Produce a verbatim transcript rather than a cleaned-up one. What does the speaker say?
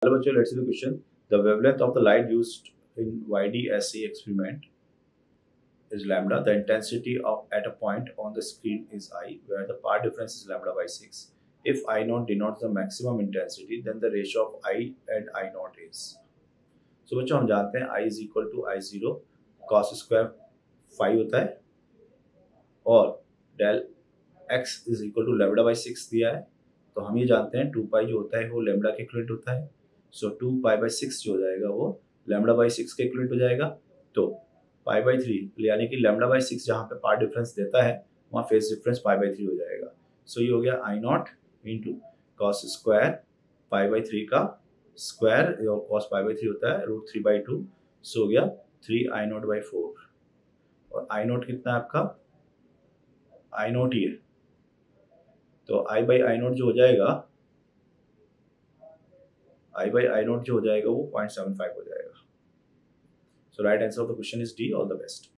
Hello बच्चों, let's see the question. The wavelength of the light used in Y D S C experiment is lambda. The intensity of at a point on the screen is I, where the part difference is lambda by six. If I naught denotes the maximum intensity, then the ratio of I and I naught is. So बच्चों हम जानते हैं I is equal to I zero cos square phi होता है और del x is equal to lambda by six दिया है. तो हम ये जानते हैं टू पाई जो होता है वो लैम्बडा के इक्विवेलेंट होता है. So two pi by six जो हो जाएगा वो लैम्बडा बाई सिक्स के इक्विवेलेंट हो जाएगा. तो पाई बाई थ्री यानी कि लैम्बडा बाई सिक्स जहाँ पे पार्ट डिफरेंस देता है वहाँ phase difference pi by three हो जाएगा. सो so, ये हो गया I naught into cos square pi by three का स्क्वायर और कॉस पाई बाई थ्री होता है root three by two. So हो गया three I naught by four. और आई नॉट कितना है आपका? आई नॉट ही है. तो आई बाई आई नोट जो हो जाएगा आई बाई आई नोट जो हो जाएगा वो पॉइंट सेवन फाइव हो जाएगा. So right answer of the question is D. All the best.